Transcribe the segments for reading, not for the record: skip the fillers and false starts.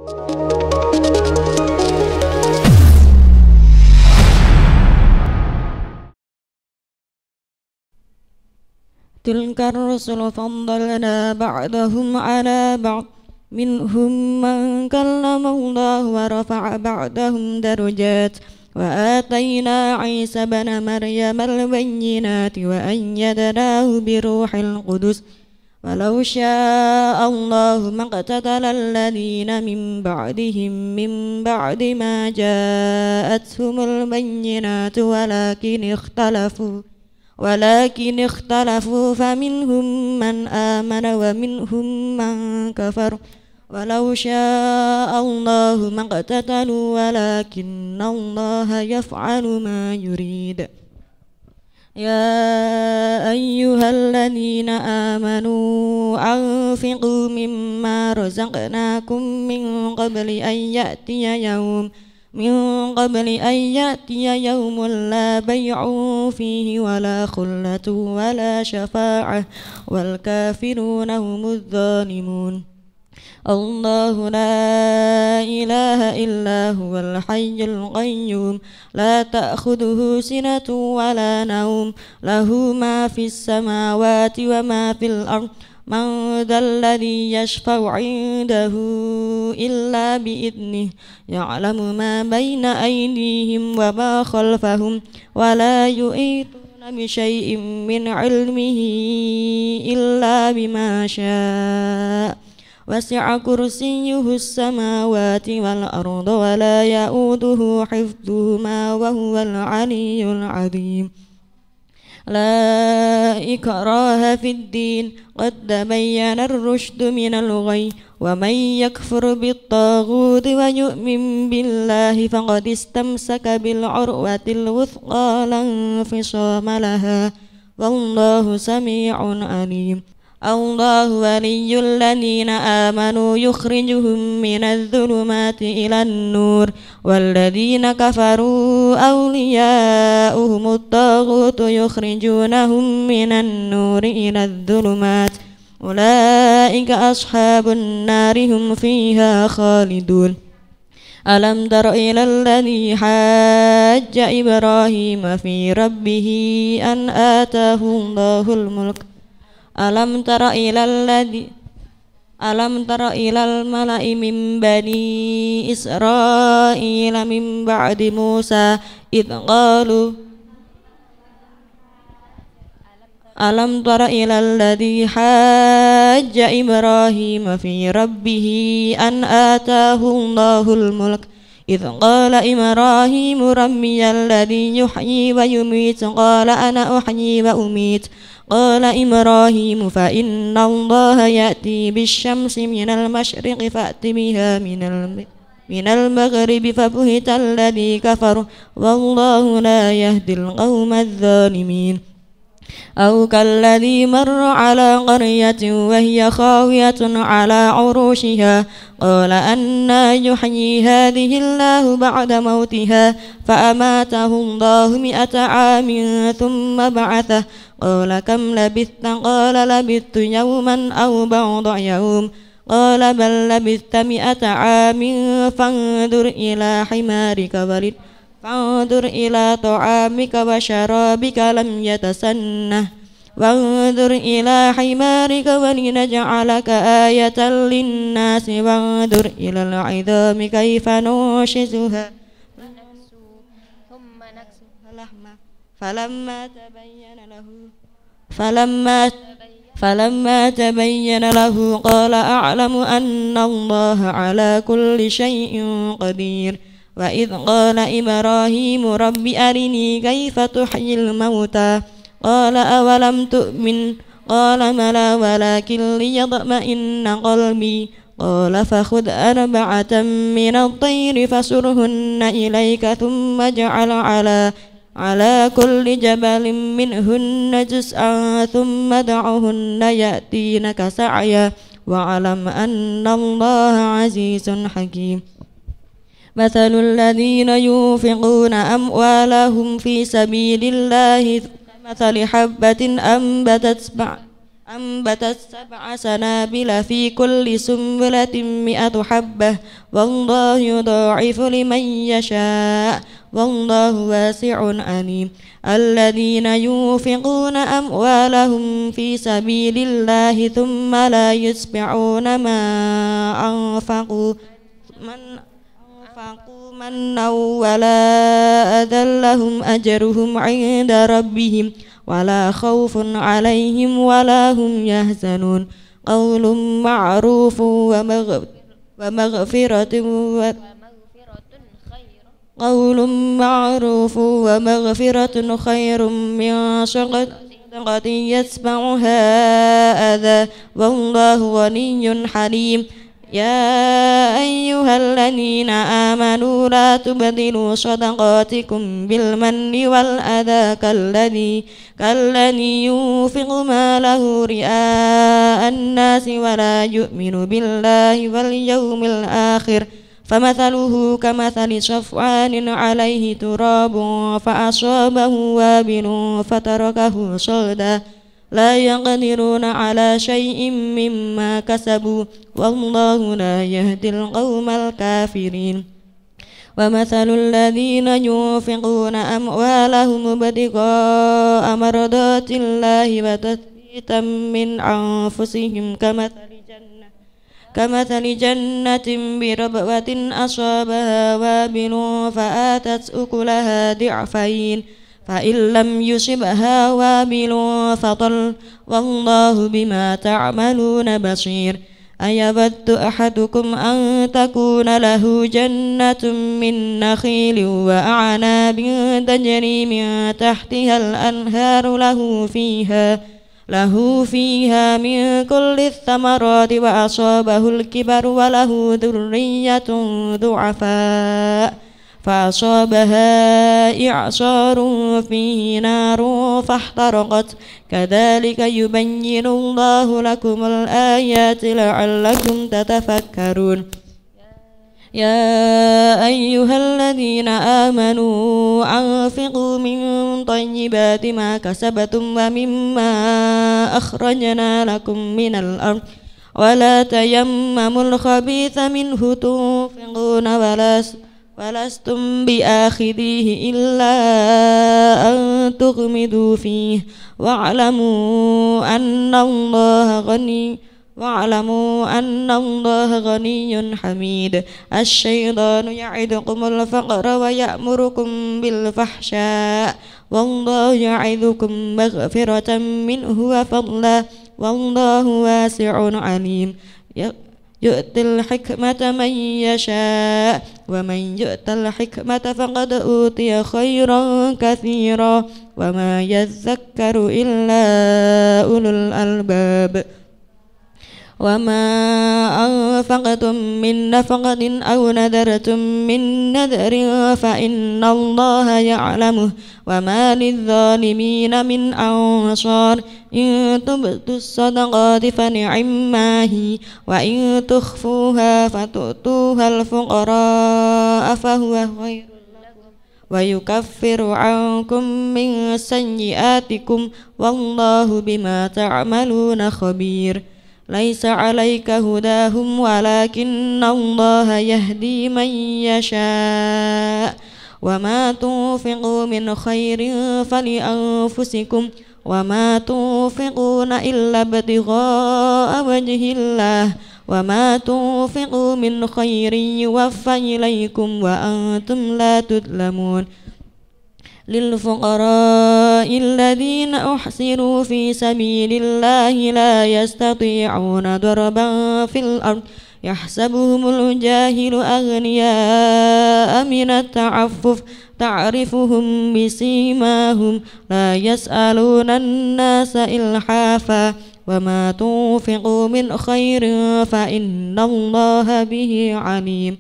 تلك الرسل فضلنا بعضهم على بعض منهم من كلم الله ورفع بعضهم درجات وآتينا عيسى بن مريم البينات وأيدناه بروح القدس ولو شاء الله ما اقتتل الذين من بعدهم من بعد ما جاءتهم البينات ولكن اختلفوا فمنهم من آمن ومنهم من كفر ولو شاء الله ما اقتتلوا ولكن الله يفعل ما يريد يا أيها الذين آمنوا أنفقوا مما رزقناكم من قبل أن يأتي يوم لا بيع فيه ولا خلة ولا شفاعة والكافرون هم الظالمون الله لا إله إلا هو الحي القيوم لا تأخذه سنة ولا نوم له ما في السماوات وما في الأرض من ذا الذي يشفع عنده إلا بإذنه يعلم ما بين أيديهم وما خلفهم ولا يحيطون بشيء من علمه إلا بما شاء وسع كرسيه السماوات والأرض ولا يؤوده حفظهما وهو العلي العظيم لا إكراه في الدين قد تبين الرشد من الغي ومن يكفر بالطاغوت ويؤمن بالله فقد استمسك بالعروة الوثقى لا انفصام لها والله سميع عليم الله ولي الذين آمنوا يخرجهم من الظلمات إلى النور والذين كفروا أولياؤهم الطاغوت يخرجونهم من النور إلى الظلمات أولئك أصحاب النار هم فيها خالدون ألم تر إلى الذي حاج إبراهيم في ربه أن آتاه الله الملك ألم تر إلى الملأ من بني إسرائيل من بعد موسى إذ قالوا ألم تر إلى الذي حاج إبراهيم في ربه أن آتاه الله الملك إذ قال إبراهيم ربي الذي يحيي ويميت قال أنا أحيي وأميت قال إبراهيم فإن الله يأتي بالشمس من المشرق فأت بها من المغرب فبهت الذي كفر والله لا يهدي القوم الظالمين أو كالذي مر على قرية وهي خاوية على عروشها قال أنى يحيي هذه الله بعد موتها فأماته الله 100 عام ثم بعثه قال كم لبثت قال لبثت يوما أو بعض يوم قال بل لبثت 100 عام فانظر إلى طعامك وشرابك لم يتسنه وانظر إلى حمارك ولنجعلك آية للناس وانظر إلى العظام كيف ننشزها ثم نكسوها لحما فلما تبين له قال أعلم أن الله على كل شيء قدير وإذ قال إبراهيم رب أرني كيف تحيي الموتى قال أولم تؤمن قال بلى ولكن ليطمئن قلبي قال فخذ 4 من الطير فصرهن إليك ثم اجعل على كل جبل منهن جزءا ثم دعهن يأتينك سعيا واعلم أن الله عزيز حكيم مثل الذين ينفقون أموالهم في سبيل الله مثل حبة أنبتت 7 سنابل في كل سنبلة 100 حبة والله يضاعف لمن يشاء والله واسع عليم. الذين ينفقون أموالهم في سبيل الله ثم لا يتبعون ما أنفقوا منا ولا أذى لهم أجرهم عند ربهم ولا خوف عليهم ولا هم يحزنون. قول معروف ومغفرة خير من صدقة يتبعها أذى والله غني حليم. يا أيها الذين آمنوا لا تبدلوا صدقاتكم بالمن والأذى كالذي ينفق ماله رئاء الناس ولا يؤمن بالله واليوم الآخر فمثله كمثل صفوان عليه تراب فأصابه وابل فتركه صلدا لا يقدرون على شيء مما كسبوا والله لا يهدي القوم الكافرين. ومثل الذين ينفقون أموالهم ابتغاء مرضات الله وتثبيتا من أنفسهم كمثل جنة بربوة أصابها وابل فآتت أكلها ضعفين فإن لم يصبها وابل فطل والله بما تعملون بصير. أيود أحدكم أن تكون له جنة من نخيل وأعناب تجري من تحتها الأنهار له فيها من كل الثمرات وأصابه الكبر وله ذرية ضعفاء فأصابها إعصار فيه نار فاحترقت كذلك يبين الله لكم الآيات لعلكم تتفكرون. يا أيها الذين آمنوا أنفقوا من طيبات ما كسبتم ومما أخرجنا لكم من الأرض ولا تيمموا الخبيث منه تنفقون ولستم بآخذيه إلا أن تغمضوا فيه واعلموا أن الله غني حميد. الشيطان يعدكم الفقر ويأمركم بالفحشاء والله يعظكم مغفرة منه وفضلا والله واسع عليم. يؤتي الحكمة من يشاء ومن يؤت الحكمة فقد أوتي خيرا كثيرا وما يذكر إلا أولو الألباب. وما أنفقتم من نفقة أو نذرتم من نذر فإن الله يعلمه وما للظالمين من أنصار. إن تبدوا الصدقات فنعما هي وإن تخفوها فتؤتوها الفقراء فهو خير لكم ويكفر عنكم من سيئاتكم والله بما تعملون خبير. ليس عليك هداهم ولكن الله يهدي من يشاء وما تنفقوا من خير فلأنفسكم وما تنفقون إلا ابتغاء وجه الله وما تنفقوا من خير يوفى إليكم وأنتم لا تظلمون. للفقراء الذين أحصروا في سبيل الله لا يستطيعون ضربا في الأرض يحسبهم الجاهل أغنياء من التعفف تعرفهم بسيماهم لا يسألون الناس إلحافا وما تنفقوا من خير فإن الله به عليم.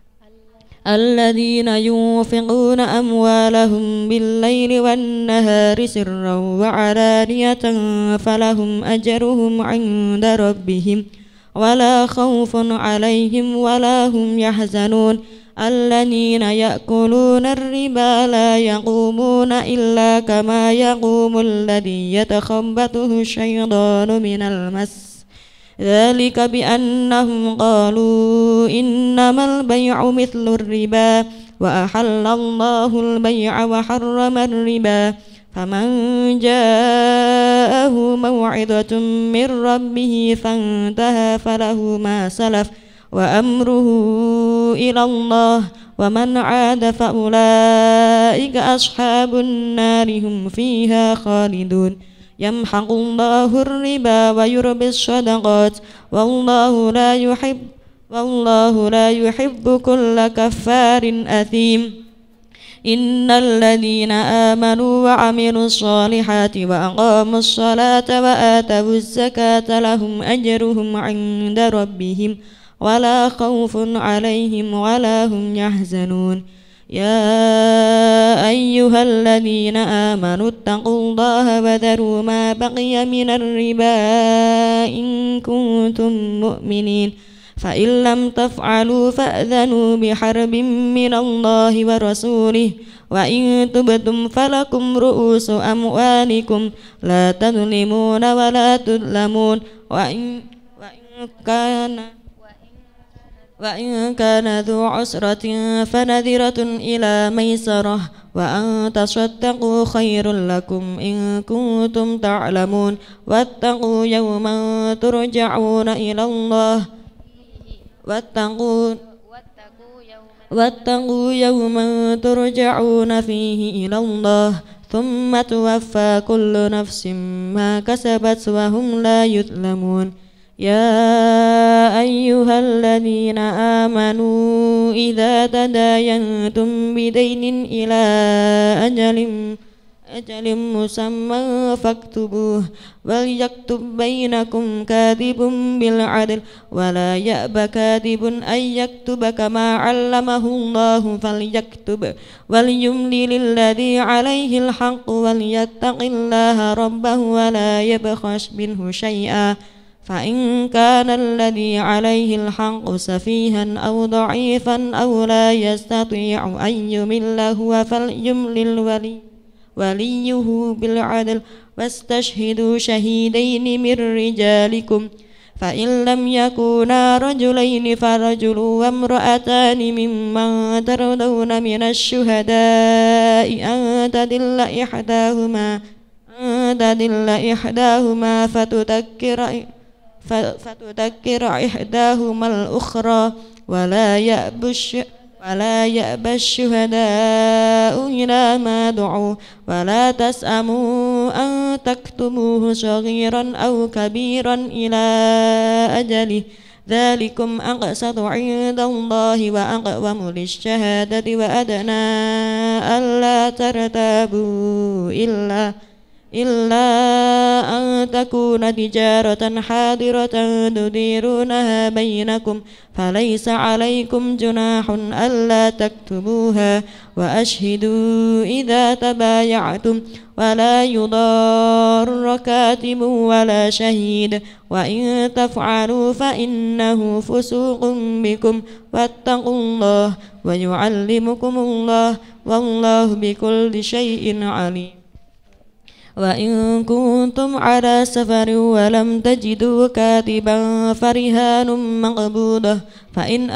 الذين ينفقون أموالهم بالليل والنهار سرا وعلانية فلهم أجرهم عند ربهم ولا خوف عليهم ولا هم يحزنون. الذين يأكلون الربا لا يقومون إلا كما يقوم الذي يتخبطه الشيطان من المس ذلك بأنهم قالوا إنما البيع مثل الربا وأحل الله البيع وحرم الربا فمن جاءه موعظة من ربه فانتهى فله ما سلف وأمره إلى الله ومن عاد فأولئك أصحاب النار هم فيها خالدون يمحق الله الربا ويربي الصدقات والله لا يحب كل كفار أثيم إن الذين آمنوا وعملوا الصالحات وأقاموا الصلاة وآتوا الزكاة لهم أجرهم عند ربهم ولا خوف عليهم ولا هم يحزنون يا أيها الذين آمنوا اتقوا الله وذروا ما بقي من الربا إن كنتم مؤمنين فإن لم تفعلوا فأذنوا بحرب من الله ورسوله وإن تبتم فلكم رؤوس أموالكم لا تظلمون ولا تظلمون وإن كان ذو عسرة فنذرة إلى ميسرة وأن تصدقوا خير لكم إن كنتم تعلمون واتقوا يوما ترجعون إلى الله واتقوا يوما ترجعون فيه إلى الله ثم توفى كل نفس ما كسبت وهم لا يظلمون يا أيها الذين آمنوا إذا تداينتم بدين إلى أجل مسمى فاكتبوه وليكتب بينكم كاتب بالعدل ولا يأب كاتب أن يكتب كما علمه الله فليكتب وليملل الذي عليه الحق وليتق الله ربه ولا يبخس منه شيئا فإن كان الذي عليه الحق سفيها أو ضعيفا أو لا يستطيع أن يمل هو فليملل وليه بالعدل واستشهدوا شهيدين من رجالكم فإن لم يكونا رجلين فرجل وامرأتان ممن ترضون من الشهداء أن تدل إحداهما فتذكر إحداهما الأخرى ولا يأبى الشهداء إلى ما دعوا ولا تسأموا أن تكتموه صغيرا أو كبيرا إلى أجله ذلكم أقسط عند الله وأقوم للشهادة وأدنى ألا ترتابوا إلا أن تكون تجارة حاضرة تديرونها بينكم فليس عليكم جناح ألا تكتبوها وأشهدوا إذا تبايعتم ولا يضار كاتب ولا شهيد وإن تفعلوا فإنه فسوق بكم واتقوا الله ويعلمكم الله والله بكل شيء عليم وإن كنتم على سفر ولم تجدوا كاتبا فرهان مقبوضة فإن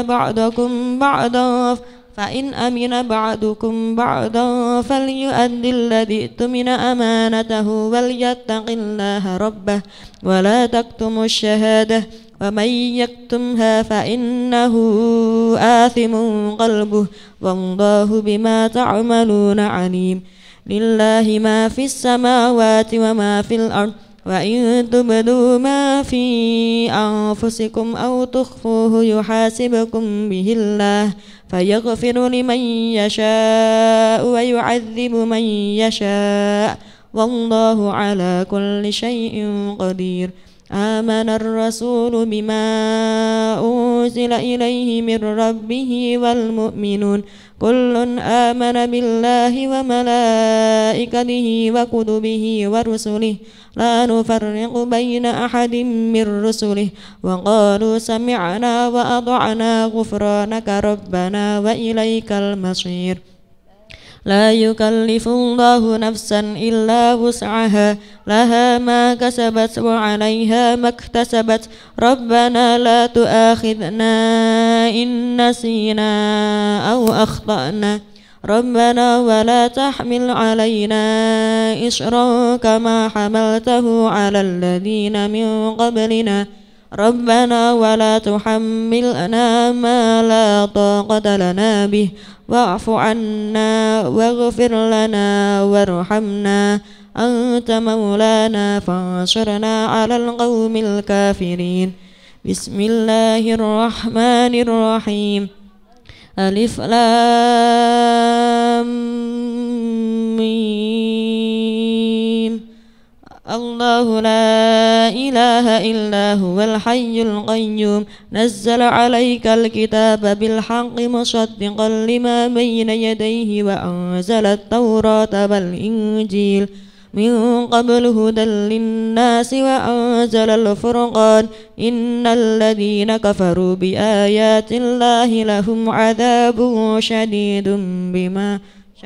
أمن بعضكم بعضا فليؤدي الذي اؤتمن أمانته وليتق الله ربه ولا تكتموا الشهادة ومن يكتمها فإنه آثم قلبه والله بما تعملون عليم لله ما في السماوات وما في الأرض وإن تبدوا ما في أنفسكم أو تخفوه يحاسبكم به الله فيغفر لمن يشاء ويعذب من يشاء والله على كل شيء قدير آمن الرسول بما أنزل إليه من ربه والمؤمنون كل آمن بالله وملائكته وكتبه ورسله لا نفرق بين أحد من رسله وقالوا سمعنا وأطعنا غفرانك ربنا وإليك المصير لا يكلف الله نفسا إلا وسعها لها ما كسبت وعليها ما اكتسبت ربنا لا تؤاخذنا إن نسينا أو أخطأنا ربنا ولا تحمل علينا إصرا كما حملته على الذين من قبلنا ربنا ولا تحملنا ما لا طاقة لنا به واعف عنا واغفر لنا وارحمنا أنت مولانا فانصرنا على القوم الكافرين بسم الله الرحمن الرحيم ألف لام ميم الله لا إله إلا هو الحي القيوم نزل عليك الكتاب بالحق مصدقا لما بين يديه وأنزل التوراة والإنجيل من قبل هدى للناس وأنزل الفرقان إن الذين كفروا بآيات الله لهم عذاب شديد بما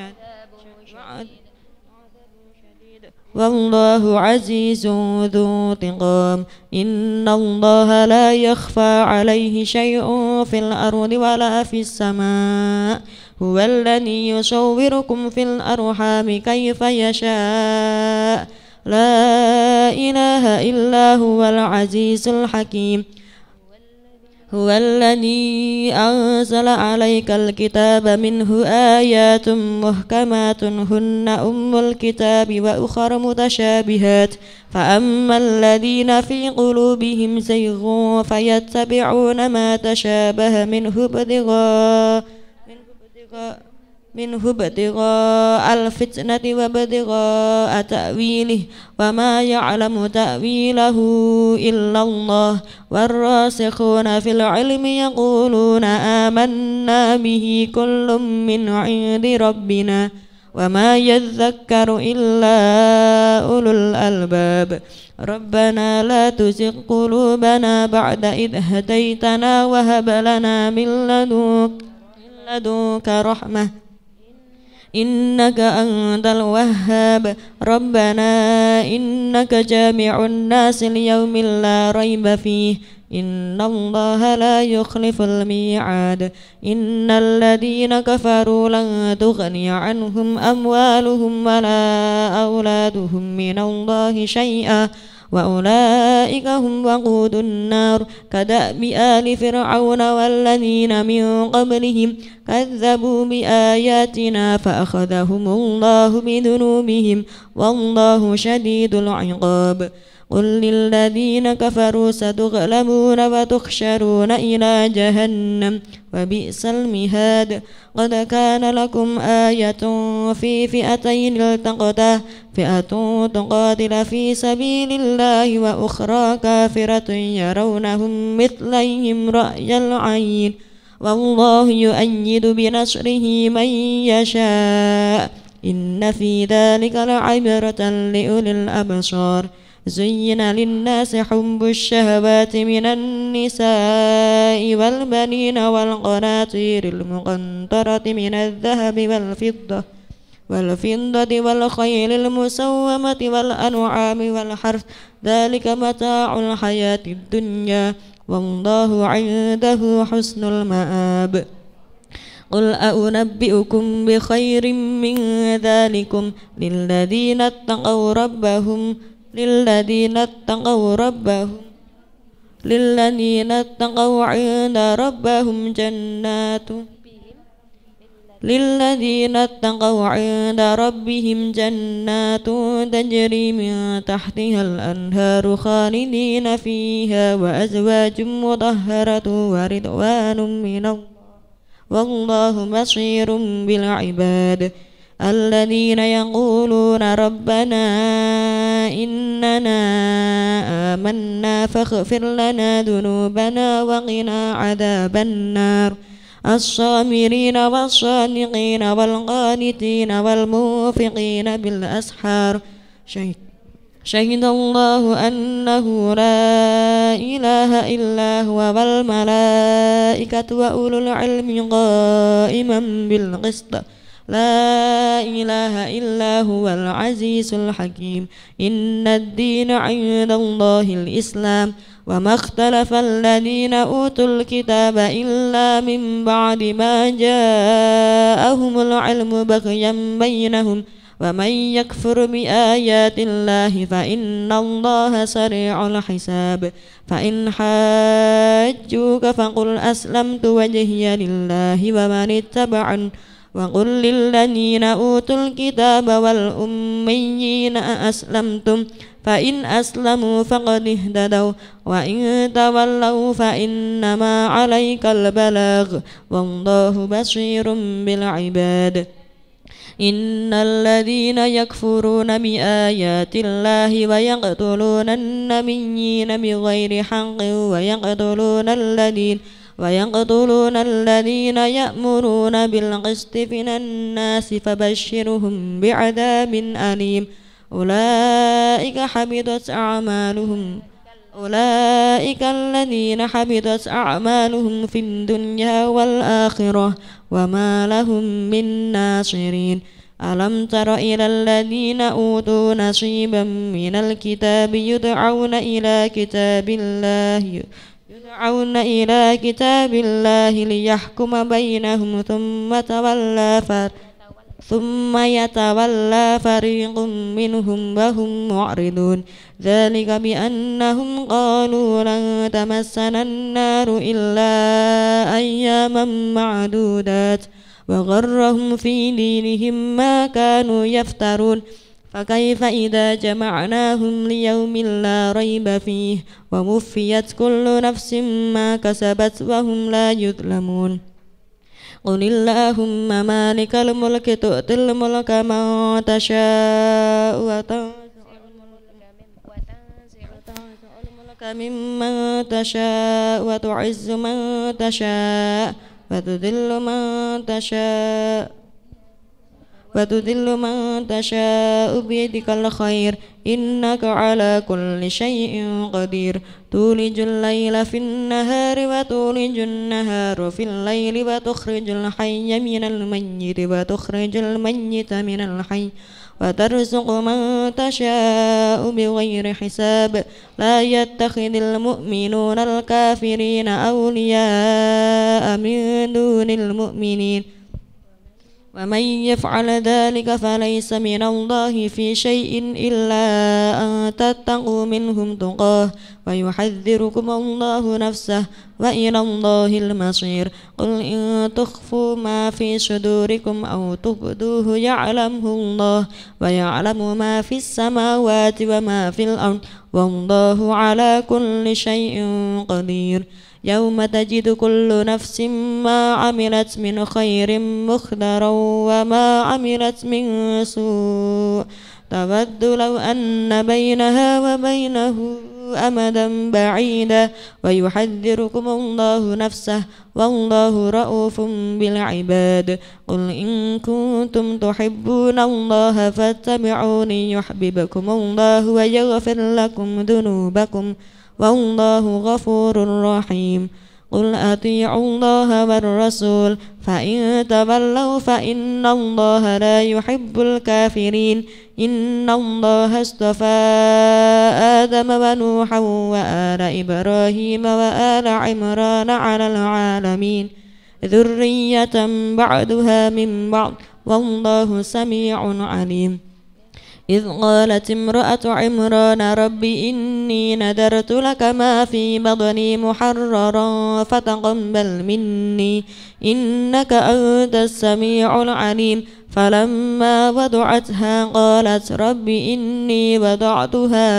والله عزيز ذو انتقام إن الله لا يخفى عليه شيء في الأرض ولا في السماء هو الذي يصوركم في الأرحام كيف يشاء لا إله إلا هو العزيز الحكيم هو الذي أنزل عليك الكتاب منه آيات محكمات هن أم الكتاب وأخر متشابهات فأما الذين في قلوبهم زيغ فيتبعون ما تشابه منه ابتغاء الفتنة وابتغاء تأويله وما يعلم تأويله إلا الله والراسخون في العلم يقولون آمنا به كل من عند ربنا وما يذكر إلا أولو الألباب ربنا لا تزغ قلوبنا بعد إذ هديتنا وهب لنا من لدنك رحمة إنك أنت الوهاب ربنا إنك جامع الناس ليوم لا ريب فيه إن الله لا يخلف الميعاد إن الذين كفروا لن تغني عنهم أموالهم ولا أولادهم من الله شيئا وأولئك هم وقود النار كدأب آل فرعون والذين من قبلهم كذبوا بآياتنا فأخذهم الله بذنوبهم والله شديد العقاب قل للذين كفروا ستغلبون وتحشرون إلى جهنم وبئس المهاد قد كان لكم آية في فئتين التقتا فئة تقاتل في سبيل الله وأخرى كافرة يرونهم مثليهم رأي العين والله يؤيد بنصره من يشاء إن في ذلك لعبرة لأولي الأبصار زين للناس حب الشهوات من النساء والبنين والقناطير المقنطرة من الذهب والفضة والخيل المسومة والأنعام والحرث ذلك متاع الحياة الدنيا والله عنده حسن المآب قل أنبئكم بخير من ذلكم للذين اتقوا عند ربهم جنات تجري من تحتها الأنهار خالدين فيها وأزواج مطهرة ورضوان من الله والله بصير بالعباد الذين يقولون ربنا إننا آمنا فاغفر لنا ذنوبنا وقنا عذاب النار الصامرين والصادقين والقانتين والموفقين بالأسحار شهد الله أنه لا إله إلا هو والملائكة وأولو العلم قائما بالقسط لا إله إلا هو العزيز الحكيم إن الدين عند الله الإسلام وما اختلف الذين أوتوا الكتاب إلا من بعد ما جاءهم العلم بغيا بينهم ومن يكفر بآيات الله فإن الله سريع الحساب فإن حاجوك فقل أسلمت وجهي لله ومن اتبعني وقل للذين أوتوا الكتاب والأميين أأسلمتم فإن أسلموا فقد اهتدوا وإن تولوا فإنما عليك البلاغ والله بصير بالعباد إن الذين يكفرون بآيات الله ويقتلون النبيين بغير حق ويقتلون الذين يأمرون بالقسط من الناس فبشرهم بعذاب أليم أولئك الذين حبطت أعمالهم في الدنيا والآخرة وما لهم من ناصرين ألم تر إلى الذين أوتوا نصيبا من الكتاب يدعون إلى كتاب الله ليحكم بينهم ثم يتولى فريق منهم وهم معرضون ذلك بأنهم قالوا لن تمسنا النار إلا أياما معدودات وغرهم في دينهم ما كانوا يفترون فكيف إذا جمعناهم ليوم لا ريب فيه ووفيت كل نفس ما كسبت وهم لا يظلمون قل اللهم مالك الملك تؤتي الملك من تشاء وتنزع الملك ممن تشاء وتعز من تشاء وتذل من تشاء بيدك الخير إنك على كل شيء قدير تولج الليل في النهار وتولج النهار في الليل وتخرج الحي من الميت وتخرج الميت من الحي وترزق من تشاء بغير حساب لا يتخذ المؤمنون الكافرين أولياء من دون المؤمنين ومن يفعل ذلك فليس من الله في شيء إلا أن تتقوا منهم تقاه ويحذركم الله نفسه وإلى الله المصير قل إن تخفوا ما في صدوركم أو تبدوه يعلمه الله ويعلم ما في السماوات وما في الأرض والله على كل شيء قدير يوم تجد كل نفس ما عملت من خير مخضرا وما عملت من سوء تود لو أن بينها وبينه أمدا بعيدا ويحذركم الله نفسه والله رؤوف بالعباد قل إن كنتم تحبون الله فاتبعوني يحببكم الله ويغفر لكم ذنوبكم والله غفور رحيم قل أطيعوا الله والرسول فإن تولوا فإن الله لا يحب الكافرين إن الله اصطفى آدم ونوحا وآل إبراهيم وآل عمران على العالمين ذرية بعدها من بعض والله سميع عليم إذ قالت امرأة عمران رب إني نذرت لك ما في بطني محررا فتقبل مني إنك أنت السميع العليم فلما وضعتها قالت رب إني وضعتها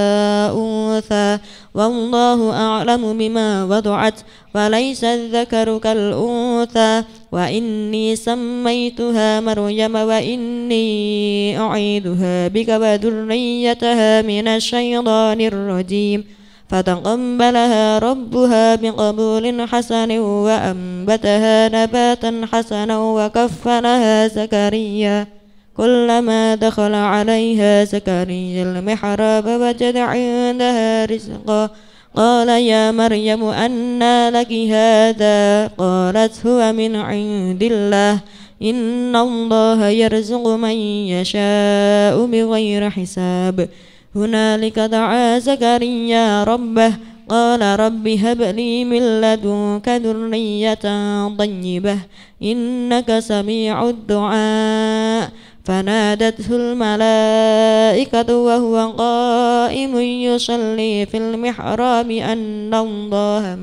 أنثى والله أعلم بما وضعت وليس الذكر كالأنثى وإني سميتها مريم وإني أعيذها بك وذريتها من الشيطان الرجيم فتقبلها ربها بقبول حسن وأنبتها نباتا حسنا وكفلها زكريا كلما دخل عليها زكريا المحراب وجد عندها رزقا قال يا مريم أنى لك هذا قالت هو من عند الله إن الله يرزق من يشاء بغير حساب هنالك دعا زكريا ربه قال رب هب لي من لدنك ذرية طيبة إنك سميع الدعاء فنادته الملائكة وهو قائم يصلي في المحراب أن الله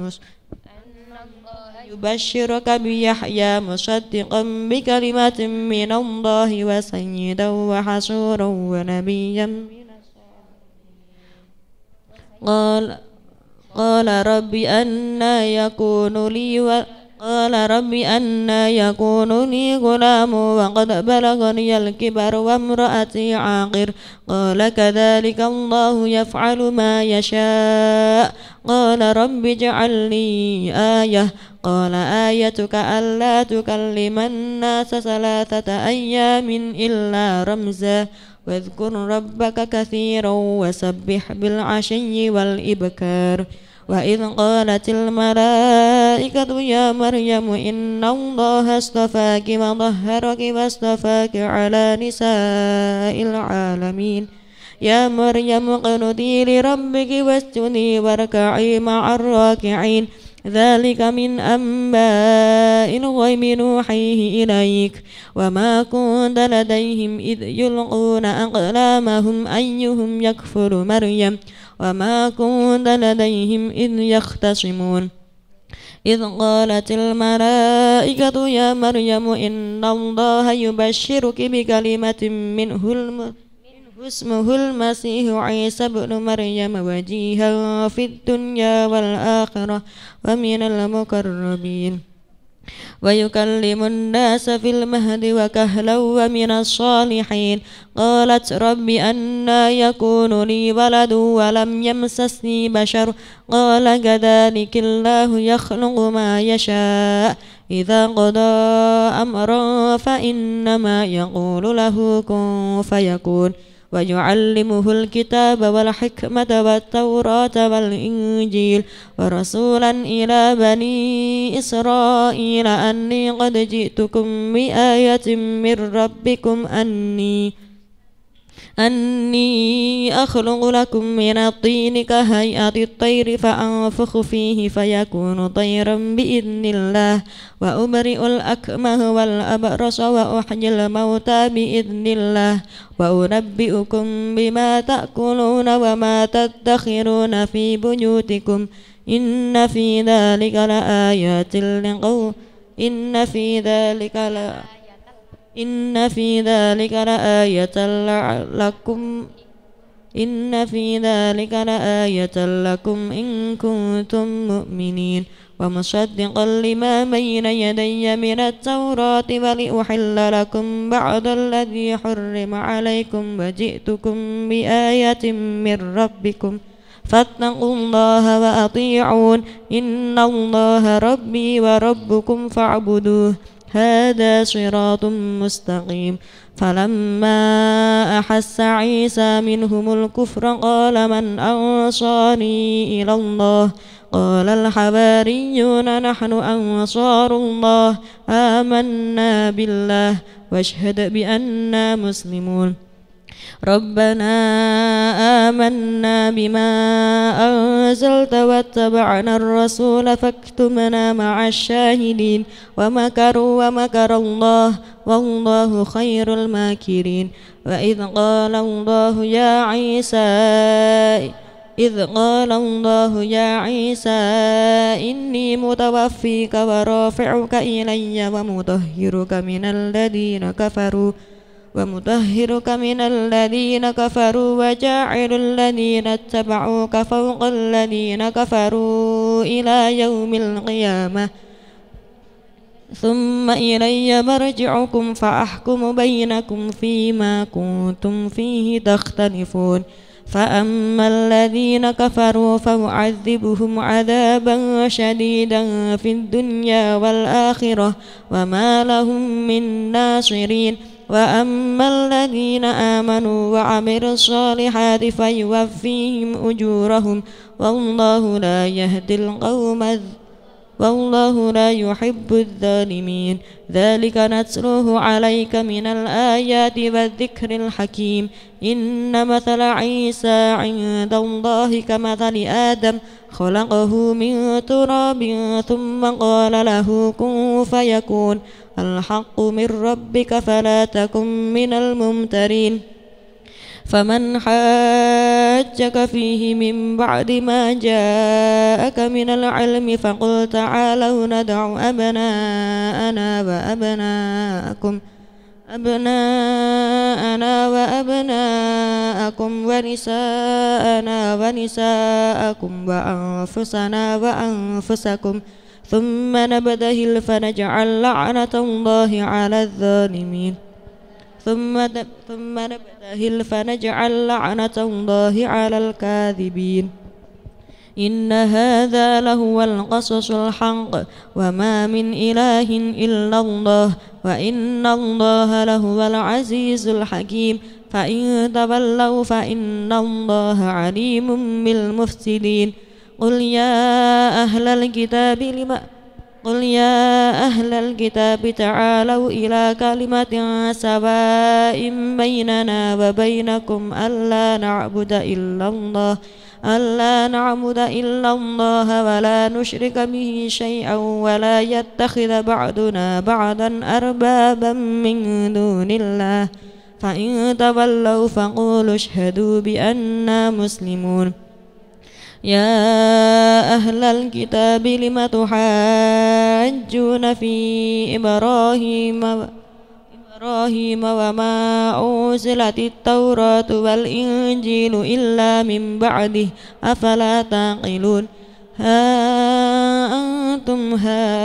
يبشرك بيحيى مصدقا بكلمة من الله وسيدا وحصورا ونبيا قال رب أنى يكون لي غلام وقد بلغني الكبر وامرأتي عاقر قال كذلك الله يفعل ما يشاء قال رب اجعل لي آية قال آيتك ألا تكلم الناس 3 أيام إلا رمزا واذكر ربك كثيرا وسبح بالعشي والإبكار وإذ قالت الملائكة يا مريم إن الله اصطفاك وطهرك واصطفاك على نساء العالمين يا مريم اقنتي لربك واسجدي واركعي مع الراكعين ذلك من أنباء الغيب نوحيه إليك وما كنت لديهم إذ يلقون أقلامهم أيهم يكفر مريم وما كنت لديهم إذ يختصمون إذ قالت الملائكة يا مريم إن الله يبشرك بكلمة منه اسمه المسيح عيسى ابن مريم وجيها في الدنيا والآخرة ومن المقربين ويكلم الناس في المهد وكهلا ومن الصالحين قالت رب أنى يكون لي ولد ولم يمسسني بشر قال كذلك الله يخلق ما يشاء إذا قضى أمرا فإنما يقول له كن فيكون ويعلمه الكتاب والحكمة والتوراة والإنجيل ورسولا إلى بني إسرائيل أني قد جئتكم بآية من ربكم أني أخلق لكم من الطين كهيئة الطير فأنفخ فيه فيكون طيرا بإذن الله وأبرئ الأكمه والأبرص وأحيي الموتى بإذن الله وأنبئكم بما تأكلون وما تدخرون في بيوتكم إن في ذلك لآيات لقوم إن في ذلك لآية لكم إن كنتم مؤمنين ومصدقا لما بين يدي من التوراة ولأحل لكم بعض الذي حرم عليكم وجئتكم بآية من ربكم فاتقوا الله وأطيعون إن الله ربي وربكم فاعبدوه هذا صراط مستقيم فلما أحس عيسى منهم الكفر قال من أنصاري إلى الله قال الحواريون نحن أنصار الله آمنا بالله واشهد بأننا مسلمون ربنا آمنا بما أنزلت واتبعنا الرسول فاكتبنا مع الشاهدين ومكروا ومكر الله والله خير الماكرين وإذ قال الله يا عيسى إني متوفيك ورافعك إلي ومطهرك من الذين كفروا وجاعل الذين اتبعوك فوق الذين كفروا إلى يوم القيامة ثم إلي مرجعكم فأحكم بينكم فيما كنتم فيه تختلفون فأما الذين كفروا فأعذبهم عذابا شديدا في الدنيا والآخرة وما لهم من ناصرين وأما الذين آمنوا وعملوا الصالحات فيوفيهم أجورهم والله لا يحب الظالمين ذلك نتلوه عليك من الآيات والذكر الحكيم إن مثل عيسى عند الله كمثل آدم خلقه من تراب ثم قال له كن فيكون الحق من ربك فلا تكن من الممترين فمن حاجك فيه من بعد ما جاءك من العلم فقل تعالوا ندع أبناءنا وأبناءكم ونساءنا ونساءكم وأنفسنا وأنفسكم ثم نبتهل فنجعل لعنة الله على الظالمين ثم نبتهل فنجعل لعنة الله على الكاذبين إن هذا لهو القصص الحق وما من إله إلا الله وإن الله لهو العزيز الحكيم فإن تولوا فإن الله عليم بالمفسدين قل يا أهل الكتاب تعالوا إلى كلمة سواء بيننا وبينكم ألا نعبد إلا الله ولا نشرك به شيئا ولا يتخذ بعضنا بعضا أربابا من دون الله فإن تولوا فقولوا اشهدوا بأننا مسلمون يا أهل الكتاب لم تحاجون في إبراهيم وما أنزلت التوراة والإنجيل إلا من بعده أفلا تعقلون ها أنتم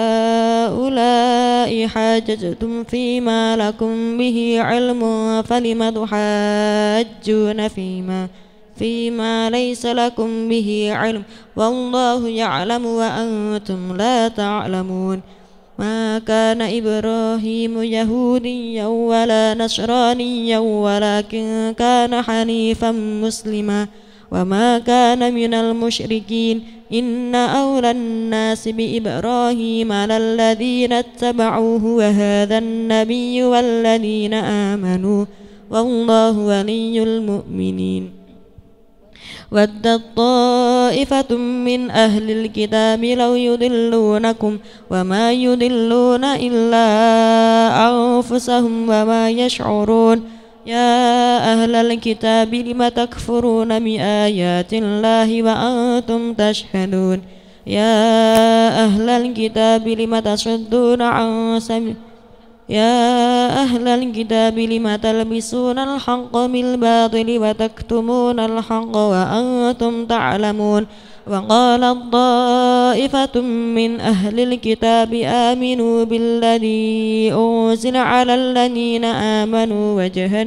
هؤلاء حاججتم فيما لكم به علم فلم تحاجون فيما ليس لكم به علم والله يعلم وأنتم لا تعلمون ما كان إبراهيم يهوديا ولا نصرانيا ولكن كان حنيفا مسلما وما كان من المشركين إن أولى الناس بإبراهيم للذين اتبعوه وهذا النبي والذين آمنوا والله ولي المؤمنين ودت طائفة من أهل الكتاب لو يضلونكم وما يضلون إلا أنفسهم وما يشعرون يا أهل الكتاب لم تكفرون بآيات الله وأنتم تشهدون يا أهل الكتاب لم تصدون عن سبيل يا أهل الكتاب لم تلبسون الحق بالباطل وتكتمون الحق وأنتم تعلمون وقالت طائفة من أهل الكتاب آمنوا بالذي أنزل على الذين آمنوا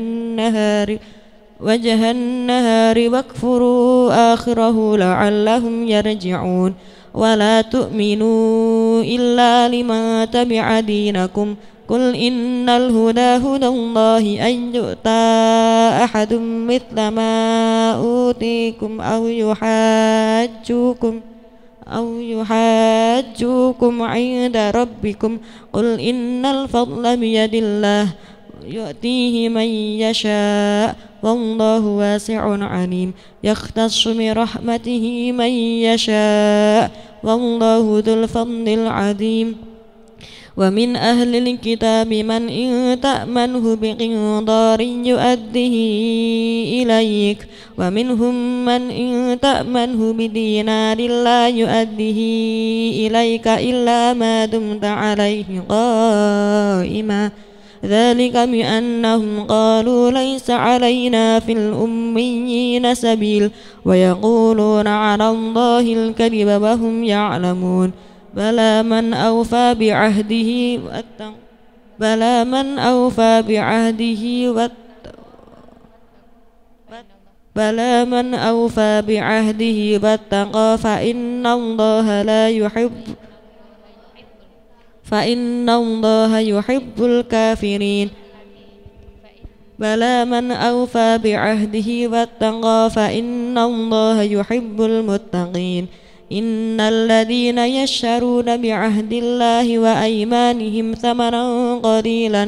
وجه النهار واكفروا آخره لعلهم يرجعون ولا تؤمنوا إلا لمن تبع دينكم قل إن الهدى هدى الله أن يؤتى أحد مثل ما أوتيكم أو يحاجوكم عند ربكم قل إن الفضل بيد الله يؤتيه من يشاء والله واسع عليم يختص برحمته من يشاء والله ذو الفضل العظيم ومن أهل الكتاب من إن تأمنه بقنطار يؤده إليك ومنهم من إن تأمنه بدينار لا يؤده إليك إلا ما دمت عليه قائما ذلك بأنهم قالوا ليس علينا في الأميين سبيل ويقولون على الله الكذب وهم يعلمون بلى من أوفى بعهده بلى من أوفى بعهده بلى من أوفى بعهده واتقى فإن الله يحب الكافرين بلى من أوفى بعهده واتقى فإن الله يحب المتقين إن الذين يشترون بعهد الله وأيمانهم ثمنا قليلا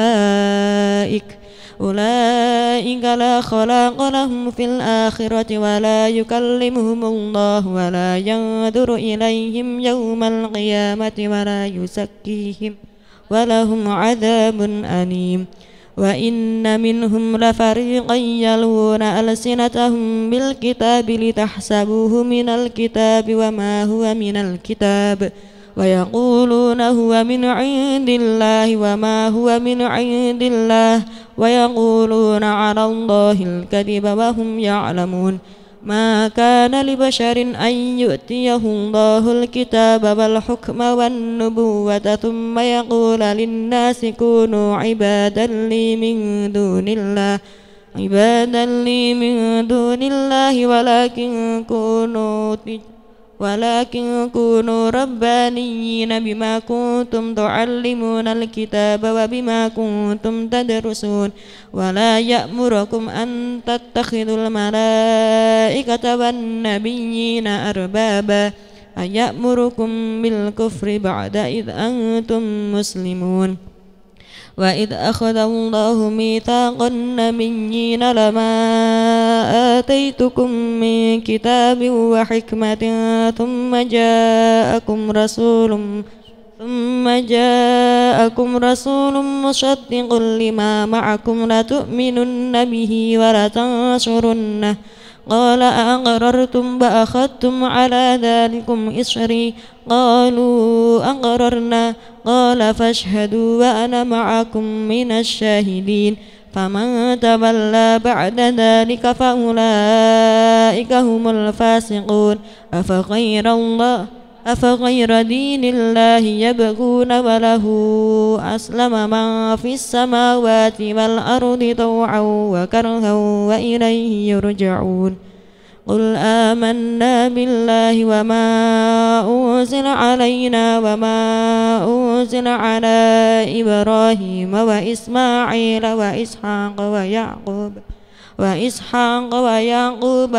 أولئك لا خلاق لهم في الآخرة ولا يكلمهم الله ولا ينظر إليهم يوم القيامة ولا يزكيهم ولهم عذاب أليم وإن منهم لفريقا يلوون ألسنتهم بالكتاب لتحسبوه من الكتاب وما هو من الكتاب ويقولون هو من عند الله وما هو من عند الله ويقولون على الله الكذب وهم يعلمون ما كان لبشر أن يؤتيه الله الكتاب والحكم والنبوة ثم يقول للناس كونوا عبادا لي من دون الله ولكن كونوا ربانيين بما كنتم تعلمون الكتاب وبما كنتم تدرسون ولا يأمركم أن تتخذوا الملائكة والنبيين أربابا أيأمركم بالكفر بعد إذ أنتم مسلمون وإذ أخذ الله ميثاق النبيين لما آتيتكم من كتاب وحكمة ثم جاءكم رسول مصدق لما معكم لتؤمنن به ولتنصرنه قال أأقررتم وأخذتم على ذلكم إصري قالوا أقررنا قال فاشهدوا وأنا معكم من الشاهدين فمن تولى بعد ذلك فأولئك هم الفاسقون أفغير دين الله يبغون وله أسلم من في السماوات والأرض طوعا وكرها وإليه يرجعون قل آمنا بالله وما أنزل علينا وما أنزل على إبراهيم وإسماعيل وإسحاق ويعقوب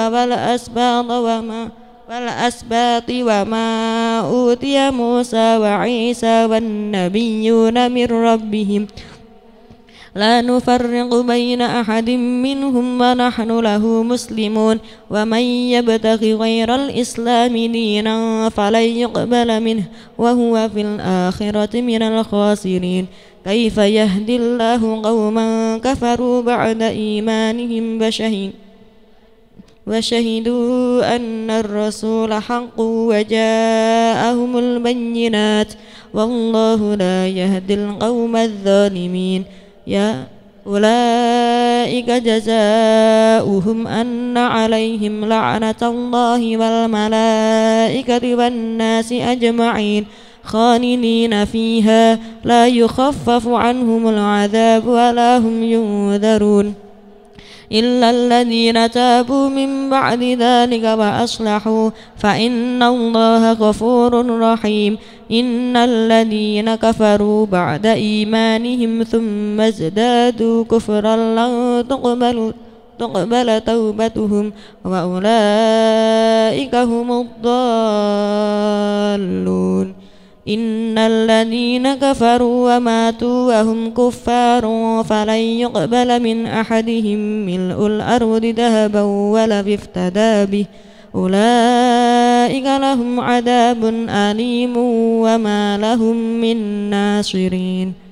والأسباط وما أوتي موسى وعيسى والنبيون من ربهم لا نفرق بين أحد منهم ونحن له مسلمون ومن يبتغ غير الإسلام دينا فلن يقبل منه وهو في الآخرة من الخاسرين كيف يهدي الله قوما كفروا بعد إيمانهم وشهدوا أن الرسول حق وجاءهم البينات والله لا يهدي القوم الظالمين أولئك جزاؤهم أن عليهم لعنة الله والملائكة والناس أجمعين خالدين فيها لا يخفف عنهم العذاب ولا هم ينذرون إلا الذين تابوا من بعد ذلك وأصلحوا فإن الله غفور رحيم إن الذين كفروا بعد إيمانهم ثم ازدادوا كفرا لن تقبل توبتهم وأولئك هم الضالون إن الذين كفروا وماتوا وهم كفار فلن يقبل من أحدهم ملء الأرض ذهبا ولو افتدى به أولئك لهم عذاب أليم وما لهم من ناصرين